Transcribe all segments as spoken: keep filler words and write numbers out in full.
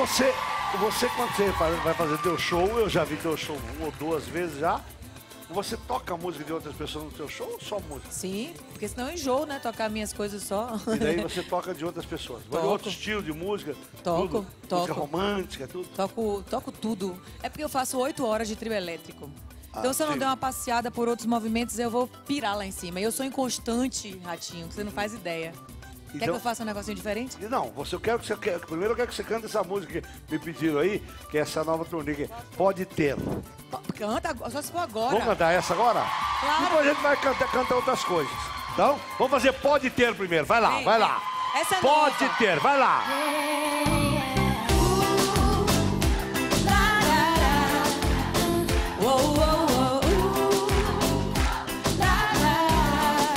Você, você quando você vai fazer teu show, eu já vi teu show uma ou duas vezes já. Você toca música de outras pessoas no teu show ou só música? Sim, porque senão eu enjoo, né? Tocar minhas coisas só. E daí você toca de outras pessoas? Toco. De outro estilo de música? Toco, tudo? toco. Música romântica, tudo? Toco, toco tudo. É porque eu faço oito horas de trio elétrico. Então, Ah, se eu não sim. der uma passeada por outros movimentos, eu vou pirar lá em cima. E eu sou inconstante, Ratinho, que você não faz ideia. Quer Então- que eu faça um negocinho diferente? Não, você, eu quero que você, primeiro eu quero que você cante essa música que me pediram aí, que é essa nova turnê que é Pode Ter. Canta, agora, só se for agora. Vamos cantar essa agora? Claro. Depois a gente vai cantar, cantar outras coisas. Então, vamos fazer Pode Ter primeiro. Vai lá, Vem, vai vem. lá. Essa é Pode nova. Ter, vai lá. Uou, uou, uou, uh, lá, lá.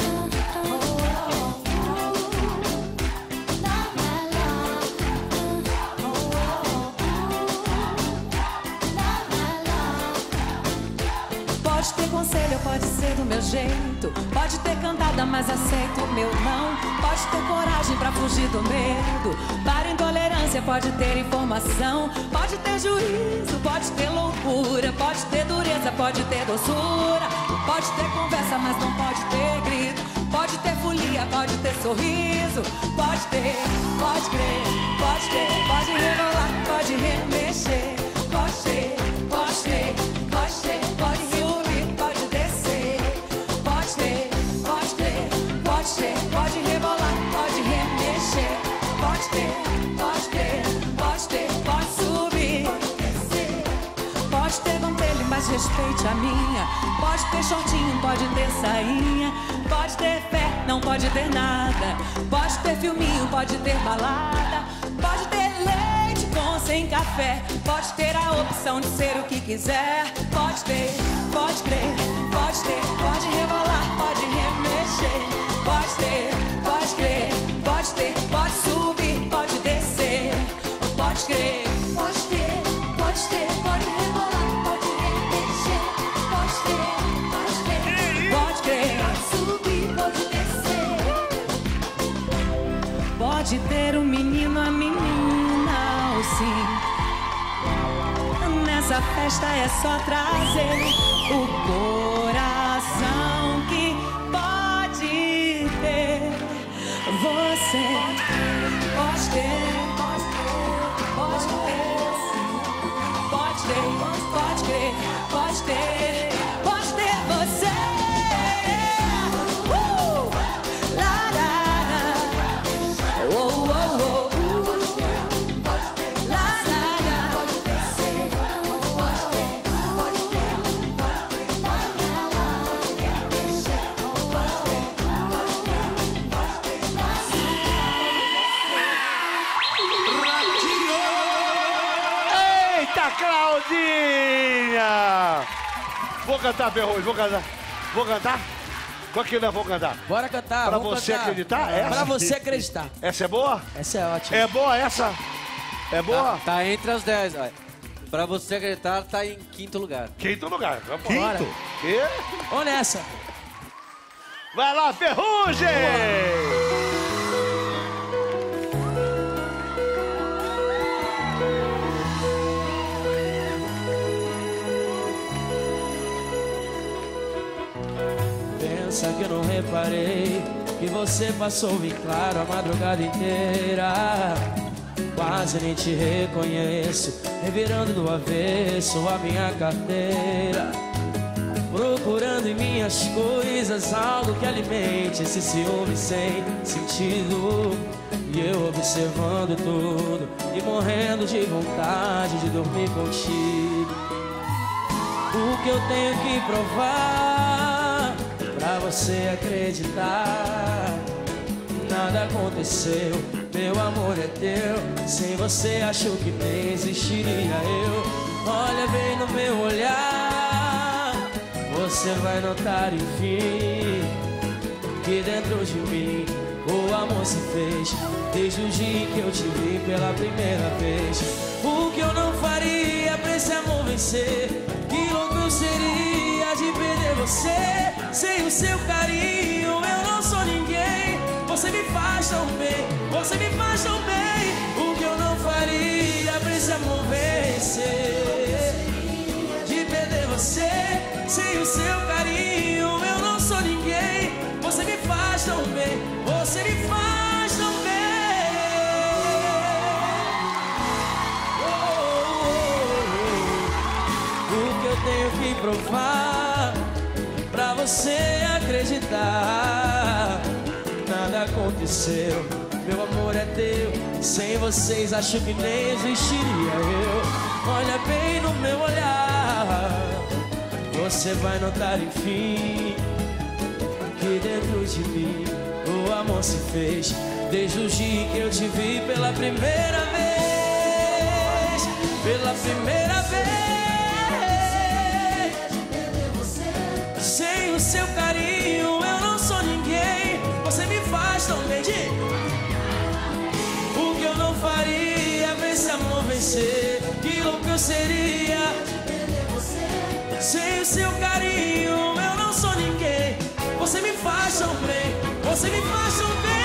Pode ter conselho, pode ser do meu jeito. Pode ter cantada, mas aceito o meu não. Pode ter coragem pra fugir do medo. Para intolerância, pode ter informação. Pode ter juízo, pode ter loucura. Pode ter dureza, pode ter doçura. Pode ter conversa, mas não pode ter grito. Pode ter folia, pode ter sorriso. Pode ter, pode crer, pode ter, pode rebolar, pode remexer. Pode ter, pode ter, pode ter, pode subir, pode descer. Pode ter, pode ter, pode ter, pode rebolar, pode remexer. Pode ter, pode ter, pode ter, pode subir, pode descer. Pode ter dele, mas respeite a minha. Pode ter shortinho, pode ter sainha. Pode ter fé, não pode ter nada. Pode ter filminho, pode ter balada. Pode ter leite com sem café. Pode ter a opção de ser o que quiser. Pode ter, pode crer, pode ter, pode rebolar, pode remexer. Pode ter, pode crer, pode ter, pode subir, pode descer. Pode crer, pode ter, pode ter, pode rebolar, pode remexer. Pode ter, pode ter, pode crer, pode subir, pode descer. Pode ter um menino, a menina, ou sim. Nessa festa é só trazer o coração que pode ter. Você pode ter, pode ter, pode ter, sim. Pode ter, pode ter, pode ter, pode ter você. Uh! Lá, lá, lá. Oh, oh, oh. Lá, lá, lá. Eita, Claudinha! Vou cantar, Ferrugem, vou cantar. Vou cantar? Qual que nós vamos cantar? Bora cantar, Pra vamos você cantar. acreditar? Essa? Pra você acreditar. Essa é boa? Essa é ótima. É boa essa? É boa? Tá, tá entre as dez, olha. Pra você acreditar, tá em quinto lugar. Quinto lugar. Vamos Bora. Quinto? Quê? Vamos nessa. Vai lá, Ferrugem! Pensa que eu não reparei que você passou bem claro a madrugada inteira. Quase nem te reconheço, revirando do avesso a minha carteira. Procurando em minhas coisas algo que alimente esse ciúme sem sentido. E eu observando tudo e morrendo de vontade de dormir contigo. O que eu tenho que provar pra você acreditar? Nada aconteceu, meu amor é teu. Sem você acho que nem existiria eu. Olha bem no meu olhar, você vai notar enfim que dentro de mim o amor se fez desde o dia em que eu te vi pela primeira vez. O que eu não faria pra esse amor vencer? Que louco eu seria de perder você. Sem o seu carinho eu não sou ninguém. Você me faz tão bem, você me faz tão bem. O que eu não faria vencer. De perder você, sem o seu carinho, eu não sou ninguém. Você me faz tão bem, você me faz tão bem. O que eu tenho que provar pra você acreditar? Nada aconteceu, meu amor é teu. Sem vocês acho que nem existiria eu. Olha bem no meu olhar, você vai notar enfim que dentro de mim o amor se fez. Desde o dia em que eu te vi pela primeira vez, pela primeira vez. Sem o seu carinho eu não sou ninguém. Você me faz tão bem. O que eu não faria pra esse amor vencer? Que louco eu seria. Sem o seu carinho eu não sou ninguém. Você me faz tão bem, você me faz tão bem.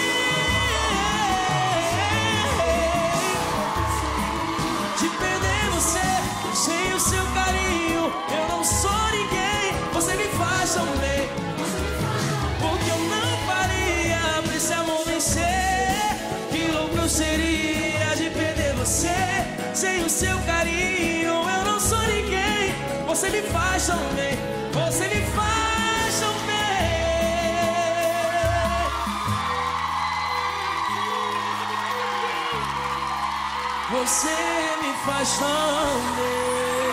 De perder você, sem o seu carinho eu não sou ninguém. Você me faz tão bem. O que eu não faria pra esse amor vencer? Que louco eu seria de perder você. Sem o seu carinho eu não sou ninguém. Você me faz tão bem, você me faz tão bem. Você me faz tão bem.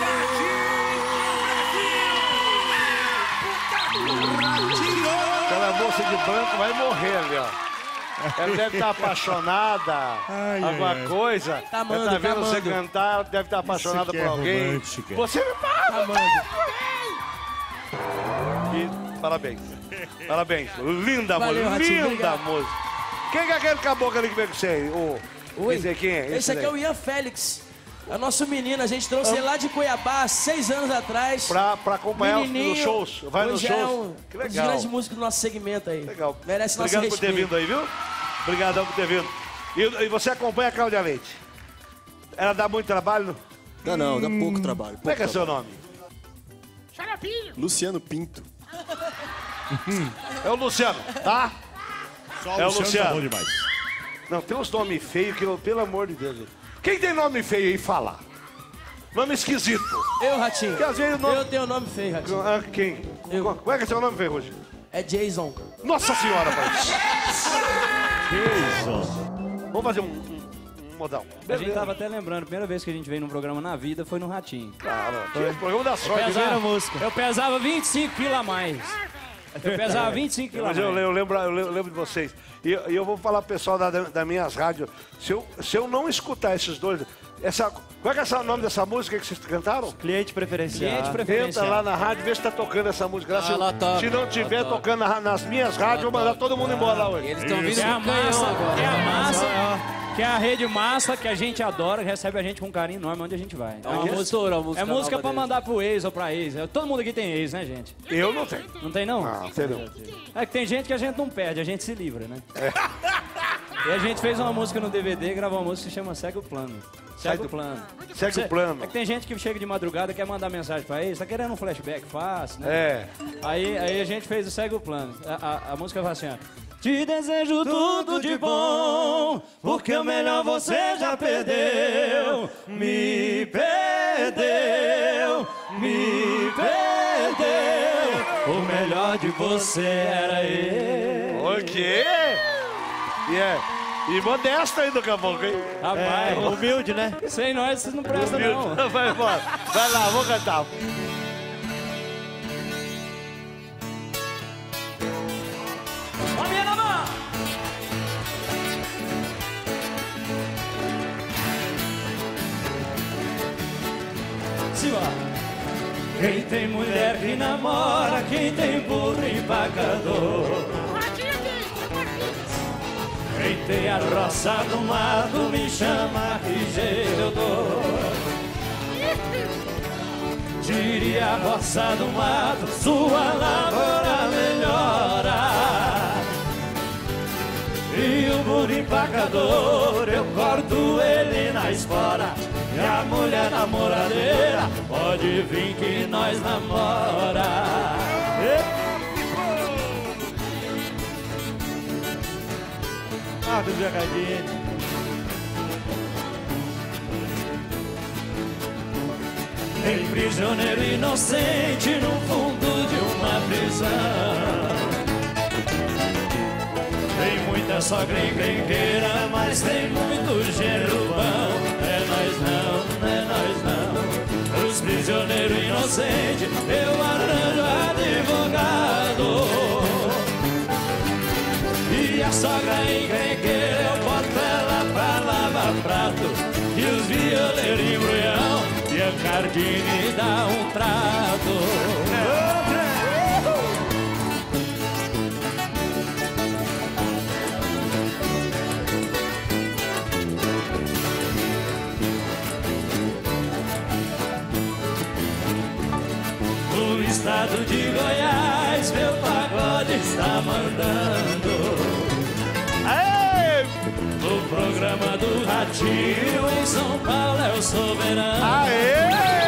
Aquela moça de branco vai morrer ali, ó. Ela deve estar apaixonada, Ai, alguma ai, ai. coisa. Tá Ela amando, tá tá vendo você amando. cantar, ela deve estar apaixonada que por é alguém. romântica. Você me faz! Tá amando. E parabéns. Parabéns. Linda Valeu, música. Ratinho, Linda obrigado. música. Quem que é aquele caboclo ali que veio com você aí? O, Oi, quer dizer, quem é? esse aqui é o Ian Félix. É o nosso menino, a gente trouxe ele lá de Cuiabá, seis anos atrás. Pra, pra acompanhar os- Menininho, nos shows. Vai nos hoje shows. é um, Que um dos legal. grandes músicos do nosso segmento aí. Legal. Merece nosso Obrigado por ter respeito. vindo aí, viu? Obrigadão por ter vindo. E, e você acompanha a Cláudia Leite? Ela dá muito trabalho? Dá não, dá pouco trabalho. Como é que é pouco seu nome? trabalho. Luciano Pinto. É o Luciano, tá? Só É o o Luciano, Luciano. tá bom demais. Não, tem uns nomes feios que, eu- pelo amor de Deus. Quem tem nome feio aí, fala. Nome esquisito. Eu, Ratinho. Porque às vezes o nome- Eu tenho nome feio, Ratinho. Ah, quem? Eu. Como é que é seu nome, Ferrugem? É Jason. Nossa senhora, pai. Que isso? Vamos fazer um, um, um modal. A gente tava até lembrando, a primeira vez que a gente veio num programa na vida foi no Ratinho. Cara, que programa da sorte. Pesava- né? Eu pesava vinte e cinco quilos a mais. Eu pesava vinte e cinco quilos a Mas eu, mais. eu lembro, eu lembro eu lembro de vocês. E eu, e eu vou falar pro pessoal da, das minhas rádios. Se eu, se eu não escutar esses dois. Essa, qual é, que é esse- o nome dessa música que vocês cantaram? Cliente preferencial. Cliente Entra preferencial. lá na rádio, vê se tá tocando essa música. lá. Se, Ah, ela toca, se não ela tiver toca. tocando na- nas minhas rádios, eu vou mandar todo mundo embora lá hoje. Eles estão vindo Que é a com canhão massa, agora. que é a massa, que é a rede massa que a gente adora, que recebe a gente com carinho enorme onde a gente vai. É uma música, uma música É música nova pra deles. mandar pro ex ou pra ex. Todo mundo aqui tem ex, né, gente? Eu não tenho. Não tem, não? Não, sei não. É que tem gente que a gente não perde, a gente se livra, né? E a gente fez uma música no D V D, gravou uma música que se chama Segue o Plano. Segue o Plano. Segue o Cê- plano. É que tem gente que chega de madrugada e quer mandar mensagem pra eles, tá querendo um flashback fácil, né? É. Aí, aí a gente fez o Segue o Plano. A, a, a música vai assim, ó. Te desejo tudo de bom, porque o melhor você já perdeu. Me perdeu, me perdeu. O melhor de você era eu. O quê? E é. E modesto aí do caboclo, hein? Rapaz, Humilde, né? sem nós vocês não prestam, não. Vai embora. Vai lá, vou cantar. A minha na mão! Simbora! Quem tem mulher que namora, quem tem burro empacador. Quem tem a roça do mato me chama, que jeito eu dou. Tire a roça do mato, sua lavoura melhora. E o por empacador, eu corto ele na espora. E a mulher namoradeira pode vir que nós namora. Ah, do Jacadinho. Tem prisioneiro inocente no fundo de uma prisão. Tem muita sogra encrenqueira, mas tem muito gênero bom. É nós não, é nós não. Os prisioneiros inocentes, eu arranjo advogado. E a sogra encrenqueira, eu boto ela pra lavar prato. E os violeiros embrulhão, e a Cardine dá um trato. No estado de Goiás, meu pagode está mandando. No programa do Ratinho, em São Paulo é o soberano. Aê!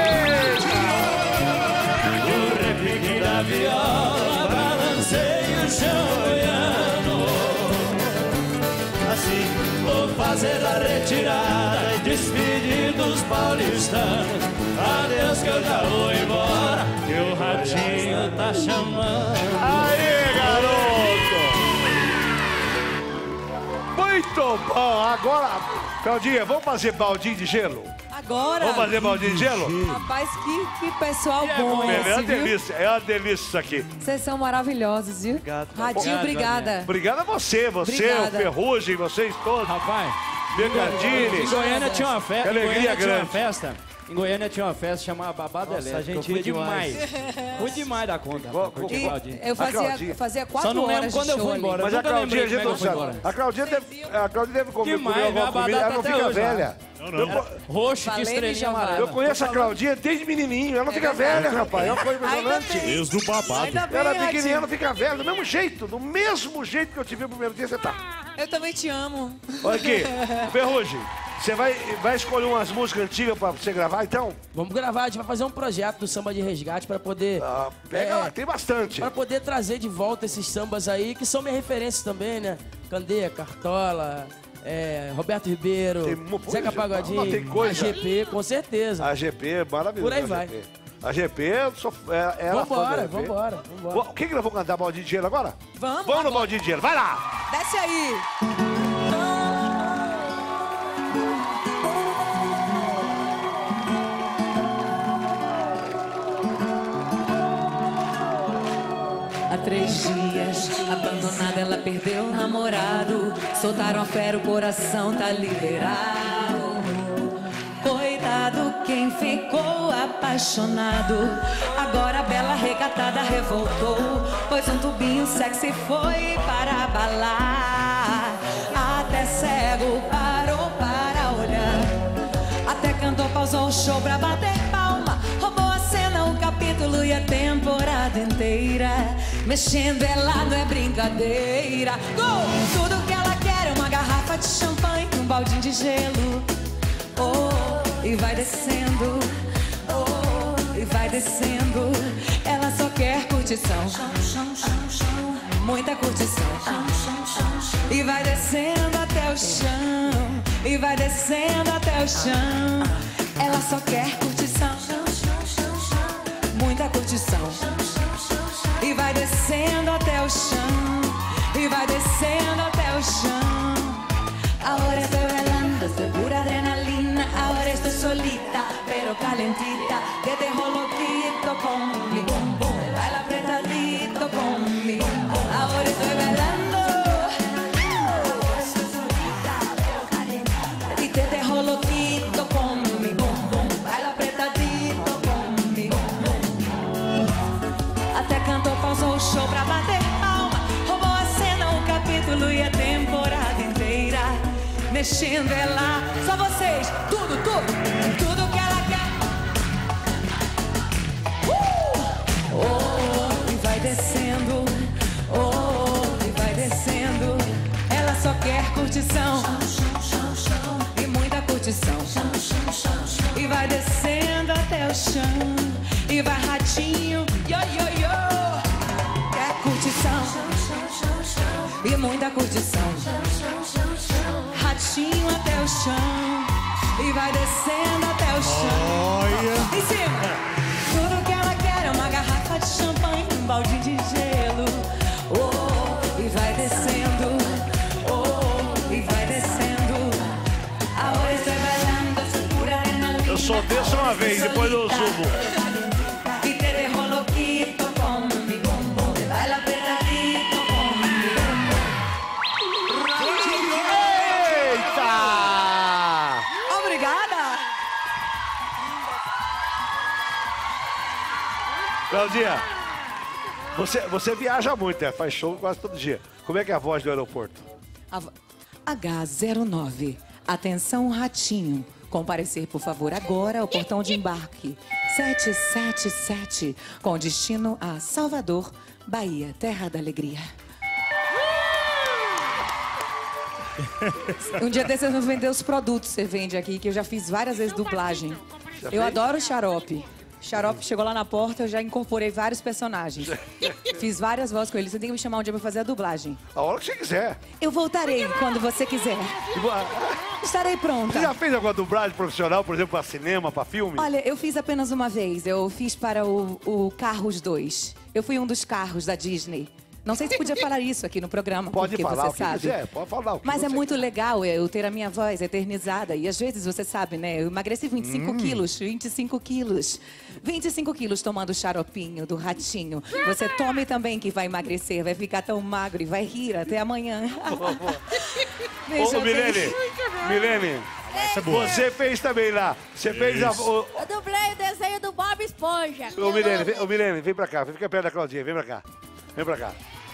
O repique da viola, balanceio o chão goiano. Assim, vou fazer a retirada e despedir dos paulistanos. Adeus que eu já vou embora, que o Ratinho tá chamando. Aê, garoto! Muito bom! Agora, Claudinha, vamos fazer baldinho de gelo? Agora. Vamos fazer baldinho de gelo? Rapaz, que, que pessoal É bom bom, esse, É uma viu? delícia, é uma delícia isso aqui. Vocês são maravilhosos, viu? Obrigado. Radinho, Obrigado, obrigada. Obrigado a você, você, Obrigada. o Ferrugem, vocês todos. Rapaz, Pegadine. em Goiânia tinha uma festa. Que Em alegria Goiânia tinha uma grande. festa. Em Goiânia tinha uma festa chamada Babado Elétrico. a gente Eu fui ia demais. demais. Fui demais da conta. Qual- rapaz, curti E o Claudinho. eu A fazia, Claudinha. fazia quatro Só não lembro horas de quando eu show fui ali. embora. Mas a nunca Claudinha, a lembrei gente como é não que eu fui sabe. embora. A Claudinha deve, a Claudinha deve comer, Demais, comer alguma vai comida, ela não até fica hoje, velha. Eu, co- Roxo, que Valeu, estrelinha Giovana. amarela. eu conheço a Claudinha desde menininho, ela não fica velha, rapaz. É uma coisa Ainda impressionante. bem. Deus do babado. Ainda bem, Ela é pequenininha, Radinho. ela fica velha, do mesmo jeito, do mesmo jeito que eu te vi no primeiro dia, você tá. Eu também te amo. Olha aqui, Ferrugem, você vai, vai escolher umas músicas antigas pra você gravar, então? Vamos gravar, a gente vai fazer um projeto do samba de resgate pra poder. Ah, pega é, lá, tem bastante. Pra poder trazer de volta esses sambas aí, que são minhas referências também, né? Candeia, Cartola, é, Roberto Ribeiro, Tem mu- Zeca Pois, Pagodinho, não, tem coisa. A G P, com certeza. A G P é maravilhosa. Por aí a vai. G P. A G P, eu sou, é, ela fã da Vambora, G P. vambora, vambora. O que que nós vamos cantar, baldinho de gelo agora? Vamos, Vamos no agora. baldinho de gelo, vai lá! Desce aí. Há três dias, abandonada, ela perdeu o namorado. Soltaram a fera, o coração tá liberado. Coitado quem ficou apaixonado. Agora a bela recatada revoltou, pois um tubinho sexy foi para abalar. Até cego parou para olhar. Até cantor pausou o show pra bater palma. Roubou a cena, o capítulo e a temporada inteira. Mexendo ela não é brincadeira. Gol! Tudo que ela quer é uma garrafa de champanhe, um baldinho de gelo. Oh, e vai descendo. Oh, e vai descendo. Ela só quer curtição. Muita curtição. E vai descendo até o chão. E vai descendo até o chão. Ela só quer curtição. Muita curtição. E vai descendo até o chão. E vai descendo até o chão. Ahora estoy bailando, estoy pura adrenalina. Ahora estoy solita, pero calentita. Que te dejo loquito con mi bum bum. Baila apretadito con mi bum bum. Ahora estoy bailando. Y te dejo loquito con mi bum bum. Baila apretadito con mi bum bum. Até cantou, pausou o show pra bater palma. Roubou a cena, o capítulo e a temporada inteira. Mexendo ela, só vocês, tudo, tudo, tudo que ela quer. Uh! Oh, e vai descendo, oh, e vai descendo. Ela só quer Quer curtição e muita curtição. E vai descendo até o chão. E vai ratinho, yo, yo, yo. Quer curtição e muita curtição. Ratinho até o chão. E vai descendo até o chão. Olha. Em cima. Tudo que ela quer é uma garrafa de champanhe, um balde de gelo. Oh, e vai descendo. Oh, e vai descendo. Ahora estoy bailando, se pura adrenalina. Eu só desço uma vez, depois eu subo. Y te dejo loquito con mi bombo. Te baila apertadito con mi bombo. Eita! Obrigada. Claudinha, você, você viaja muito, né? Faz show quase todo dia. Como é que é a voz do aeroporto? H zero nove. Atenção, ratinho. Comparecer, por favor, agora ao portão de embarque sete sete sete, com destino a Salvador, Bahia, terra da alegria. Um dia desses você vender os produtos que você vende aqui, que eu já fiz várias vezes dublagem. Eu adoro xarope. Xarope chegou lá na porta, eu já incorporei vários personagens. Fiz várias vozes com ele. Você tem que me chamar um dia pra fazer a dublagem. A hora que você quiser. Eu voltarei quando você quiser. Estarei pronta. Você já fez alguma dublagem profissional, por exemplo, para cinema, para filme? Olha, eu fiz apenas uma vez. Eu fiz para o, o Carros dois. Eu fui um dos carros da Disney. Não sei se podia falar isso aqui no programa, Pode porque falar você o que sabe. quiser, pode falar o que Mas é você muito quiser. legal eu ter a minha voz eternizada. E às vezes, você sabe, né? Eu emagreci vinte e cinco Hum. quilos, vinte e cinco quilos. vinte e cinco quilos tomando o xaropinho do ratinho. Você tome também que vai emagrecer, vai ficar tão magro e vai rir até amanhã. Veja Ô, Milene, bem. Milene, Essa é boa. você fez também lá. Você fez a... Isso. Ô, Eu dublei o desenho do Bob Esponja. ô, Milene, vem, ô, Milene, vem pra cá. Fica perto da Claudinha, vem pra cá. Vem pra cá.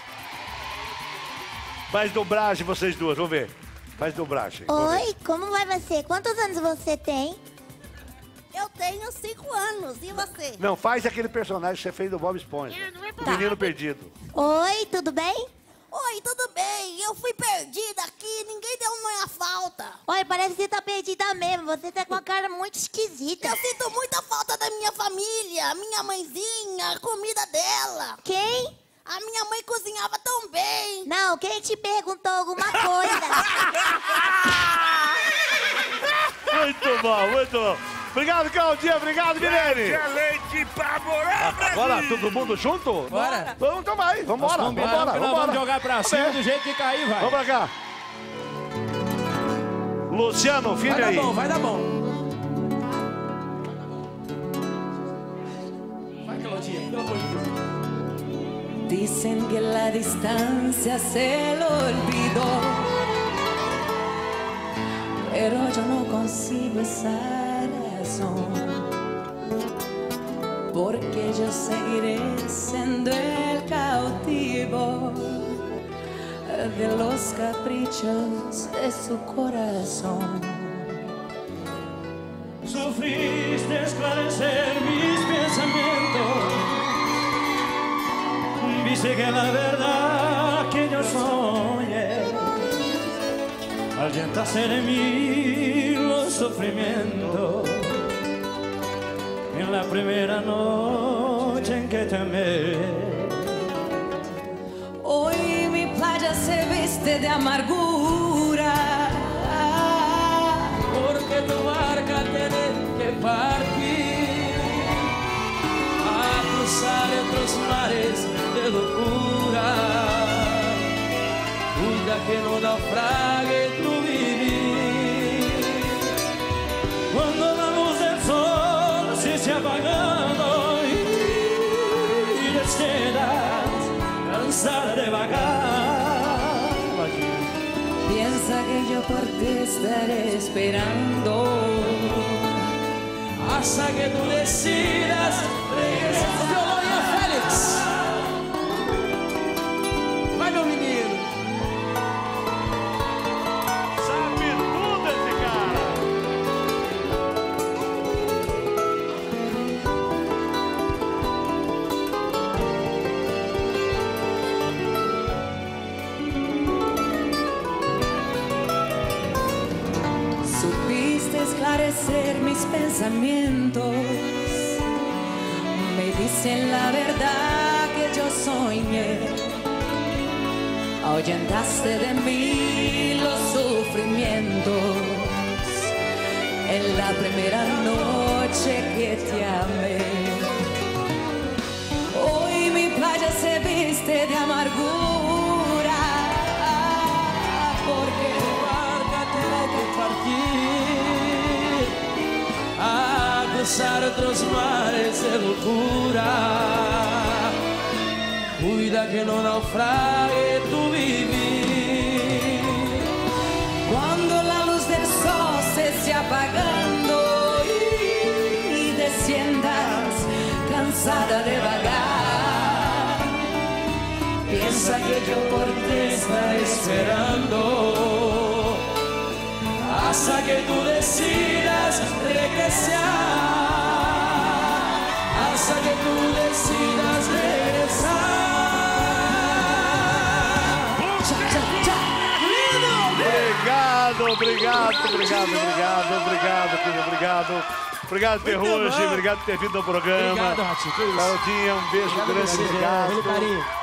Faz dobragem vocês duas, vamos ver. Faz dobragem. vamos ver. Oi, como vai você? Quantos anos você tem? Eu tenho cinco anos. E você? Não, faz aquele personagem que você fez do Bob Esponja. O menino perdido. Oi, tudo bem? Oi, tudo bem? Eu fui perdida aqui. Ninguém deu minha falta. Oi, parece que você tá perdida mesmo. Você tá com uma cara muito esquisita. Eu sinto muita falta da minha família. Minha mãezinha, a comida dela. Quem? A minha mãe cozinhava tão bem. Não, quem te perguntou alguma coisa? Muito bom, muito bom. Obrigado, Claudinha. Obrigado, Milene. É leite pra morar, Bora, todo mundo junto? Bora. Vamos tomar aí. Vamos embora. Vamos Combinamos embora. que nós Vamos vamos jogar pra cima Vamos do jeito que cair, vai. Vamos pra cá. Luciano, filho Vai dar aí. bom, vai dar bom. Vai, Claudinha, pelo amor de Deus. Dicen que la distancia se lo olvidó, pero yo no consigo esa razón, porque yo seguiré siendo el cautivo de los caprichos de su corazón. Sufriste esclarecer mis pensamientos. Viste que la verdad que yo soñé ahuyentaste de mí los sufrimientos en la primera noche en que te amé. Hoy mi playa se viste de amargura, Porque tu barca tiene que partir a cruzar otros mares de locura. Cuida que no naufrague tu vivir. Cuando la luz del sol se esté apagando y te quedas cansada de vagar. piensa que yo por ti estaré esperando. Hasta que tú decidas regresar. Violão Félix. Vai, meu menino. Sabe tudo esse cara. parecer mis pensamientos me dicen la verdad que yo soñé. Ahuyentaste de mí los sufrimientos en la primera noche que te amé. Hoy mi playa se viste de amargura porque tu barca tiene que partir a cruzar otros mares de locura. Cuida que no naufrague tu vivir. Cuando la luz del sol se esté apagando y desciendas cansada de vagar, piensa que yo por ti estaré esperando hasta que tú decidas regresar, hasta que tú decidas regresar. Obrigado, obrigado, obrigado, obrigado, obrigado, filho, obrigado. Obrigado, Ferrugem, obrigado por ter vindo ao programa. Obrigado, Ratinho. Claudinha, um beijo grande, obrigado. Pelo carinho.